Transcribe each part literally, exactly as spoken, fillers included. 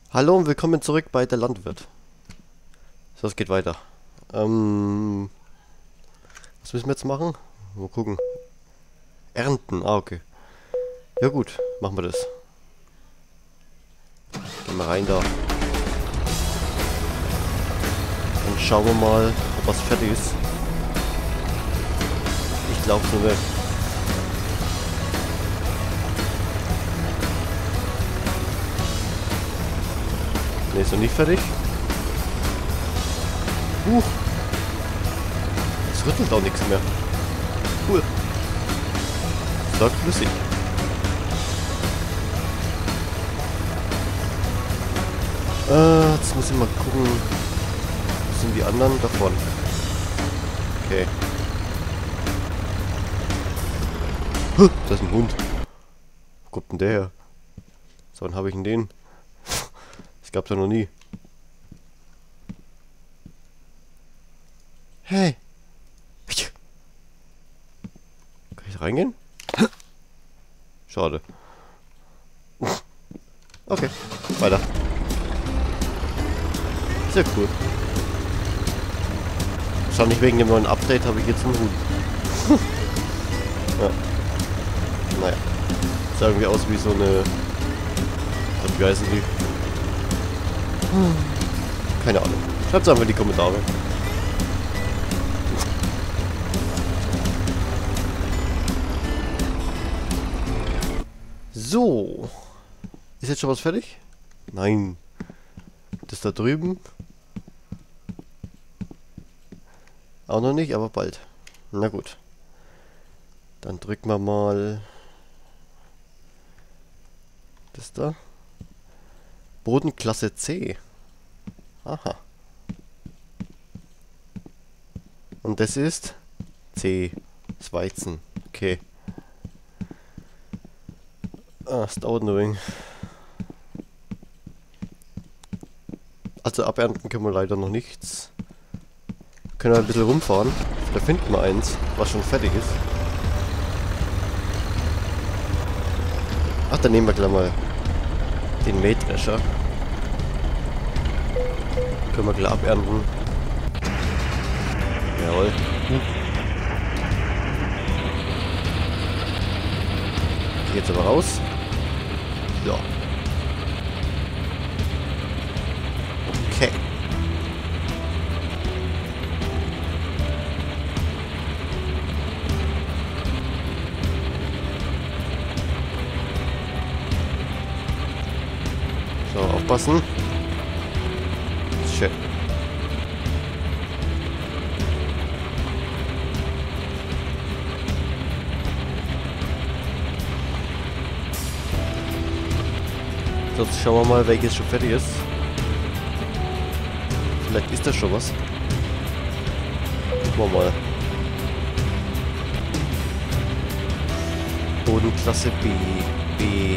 Hallo und willkommen zurück bei der Landwirt. So, es geht weiter. Ähm, was müssen wir jetzt machen? Mal gucken. Ernten, ah okay. Ja gut, machen wir das. Gehen wir rein da. Dann schauen wir mal, ob was fertig ist. Ich glaube so nicht. Ne, ist noch nicht fertig. Huch. Es rüttelt auch nichts mehr. Cool. Es läuft flüssig. Äh, jetzt muss ich mal gucken. Wo sind die anderen davon? Okay. Huh, das ist ein Hund. Wo kommt denn der her? So, wann habe ich denn den? Das gab's ja noch nie. Hey! Kann ich da reingehen? Schade. Okay, weiter. Sehr cool. Wahrscheinlich wegen dem neuen Update habe ich jetzt einen Hund. Ja. Naja. Sah irgendwie aus wie so eine... Wie heißen die? Keine Ahnung. Schreibt es einfach in die Kommentare. So. Ist jetzt schon was fertig? Nein. Das da drüben. Auch noch nicht, aber bald. Na gut. Dann drücken wir mal das da. Bodenklasse C. Aha. Und das ist C. Das Weizen. Okay. Ah, es dauert nur ein wenig. Also abernten können wir leider noch nichts. Können wir ein bisschen rumfahren. Da finden wir eins, was schon fertig ist. Ach, dann nehmen wir gleich mal den Mähdrescher. Können wir gleich abernten. Jawohl. Hm. Geh jetzt aber raus. Ja. Okay. So, aufpassen. Schön. So, jetzt schauen wir mal, welches schon fertig ist. Vielleicht ist das schon was. Gucken wir mal. Bodenklasse B. B.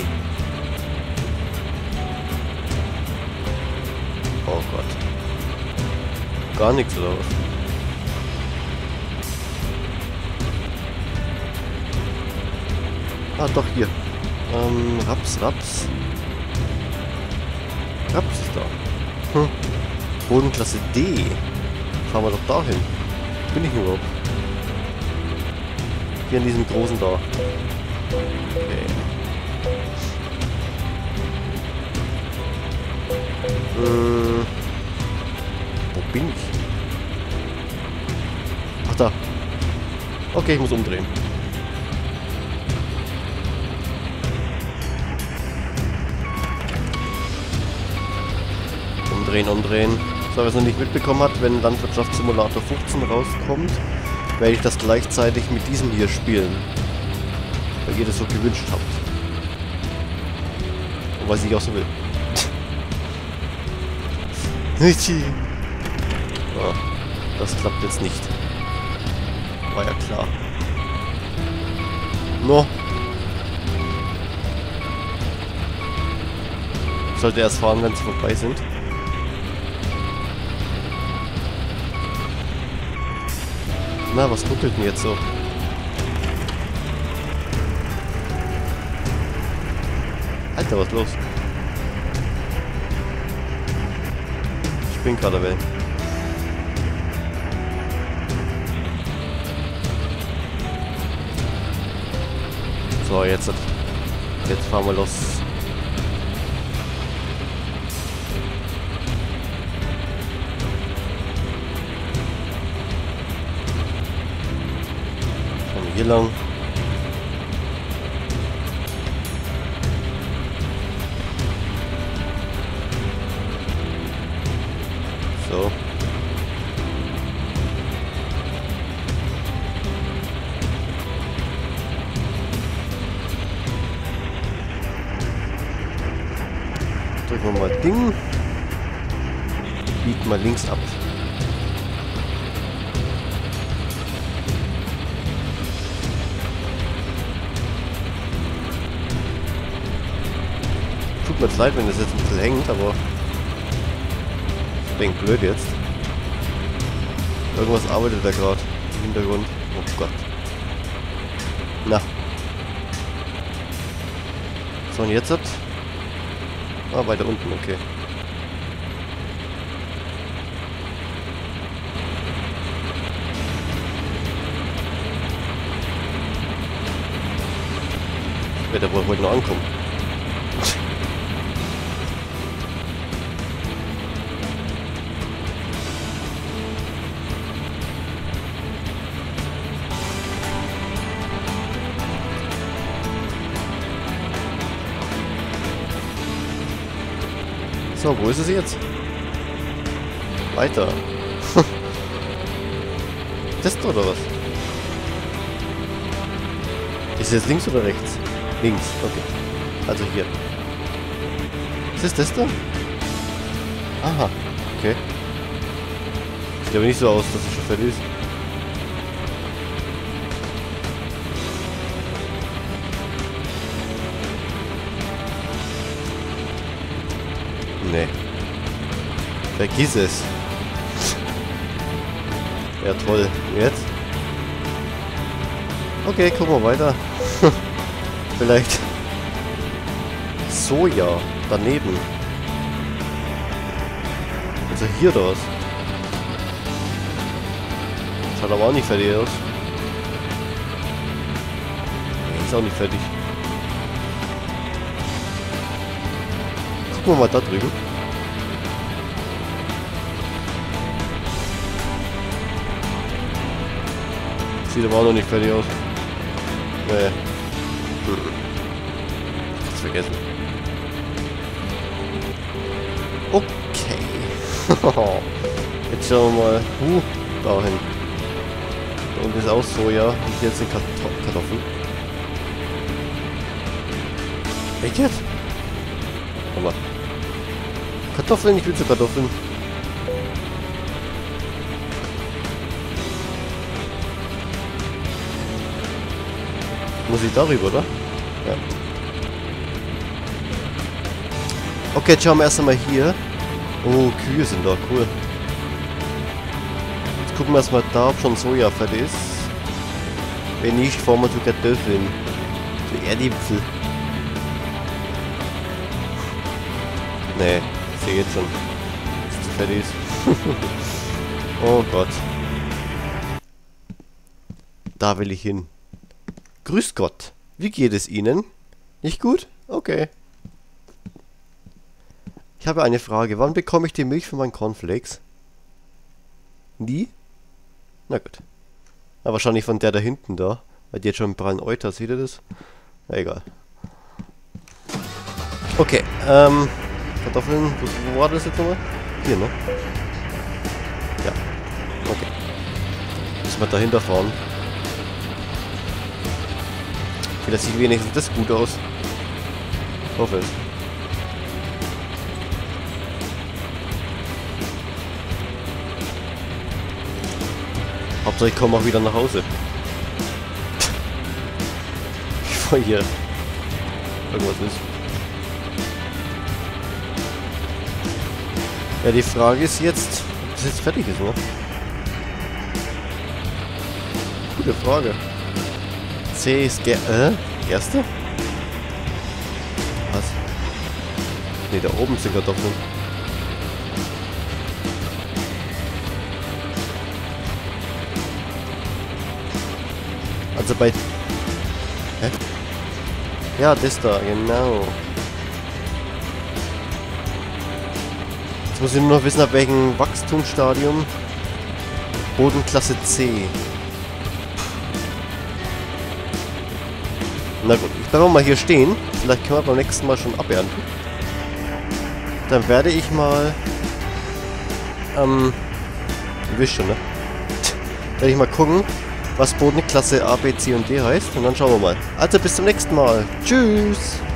Oh Gott. Gar nichts oder was? Ah, doch hier. Ähm, Raps, Raps. Raps ist da. Hm. Bodenklasse D. Fahren wir doch dahin. Bin ich überhaupt? Hier in diesem großen da. Okay. Hm. Wo bin ich? Ach da. Okay, ich muss umdrehen. Umdrehen, umdrehen. So, wer es noch nicht mitbekommen hat, wenn Landwirtschaftssimulator fünfzehn rauskommt, werde ich das gleichzeitig mit diesem hier spielen. Weil ihr das so gewünscht habt. Und weil ich auch so will. Oh, das klappt jetzt nicht. War ja klar. No. Ich sollte erst fahren, wenn sie vorbei sind. Na, was ruckelt denn jetzt so? Alter, was los? bin gerade dabei. So, jetzt. Jetzt fahren wir los. Fahren wir hier lang. So. Drücken wir mal Ding. Biegen mal links ab. Tut mir leid, wenn das jetzt ein bisschen hängt, aber ich denke blöd jetzt. Irgendwas arbeitet da gerade im Hintergrund. Oh Gott. Na. So, und jetzt hat... Ah, weiter unten, okay. Ich werde wohl heute noch ankommen. So, wo ist es jetzt? Weiter. Das oder was? Ist es jetzt links oder rechts? Links, okay. Also hier. Ist es das da? Aha, okay. Sieht aber nicht so aus, dass es schon fertig ist. Nee. Vergiss es. Ja, toll. Jetzt? Okay, gucken wir weiter. Vielleicht Soja daneben. Also hier das. Schaut aber auch nicht fertig aus. Nee, ist auch nicht fertig. Gucken wir mal da drüben. Sieht aber auch noch nicht fertig aus. Nee. Hab's vergessen. Okay. Jetzt schauen wir mal. Uh, dahin. Da unten ist auch Soja. Und hier sind Kartoffeln. Echt jetzt? Aber Kartoffeln, ich will zu Kartoffeln. Muss ich darüber, oder? Ja. Okay, jetzt schauen wir erst einmal hier. Oh, Kühe sind da, cool. Jetzt gucken wir erstmal da, ob schon Soja fertig ist. Wenn nicht, fahren wir zu Kartoffeln. Zu Erdäpfel. Nee, ich sehe jetzt schon, dass es fertig ist. Oh Gott. Da will ich hin. Grüß Gott. Wie geht es Ihnen? Nicht gut? Okay. Ich habe eine Frage. Wann bekomme ich die Milch für meinen Cornflakes? Nie? Na gut. Na, wahrscheinlich von der da hinten da. Weil die jetzt schon einen prallen Euter. Seht ihr das? Na egal. Okay. Ähm... Kartoffeln, wo, wo war das jetzt nochmal? Hier, ne? Ja. Okay. Müssen wir dahinter fahren. Vielleicht sieht wenigstens das gut aus. Ich hoffe es. Hauptsache ich komme auch wieder nach Hause. Bevor hier irgendwas ist. Ja, die Frage ist jetzt, ob das jetzt fertig ist, ne? Gute Frage. C ist Ger äh? Gerste? Was? Ne, da oben sind Kartoffeln. Also bei... Hä? Ja, das da, genau. Jetzt muss ich nur noch wissen, ab welchem Wachstumsstadium. Bodenklasse C. Na gut, ich bleibe mal hier stehen. Vielleicht können wir beim nächsten Mal schon abernten. Dann werde ich mal... Ähm... Ihr wisst schon, ne? Werde ich mal gucken, was Bodenklasse A, B, C und D heißt. Und dann schauen wir mal. Also bis zum nächsten Mal. Tschüss!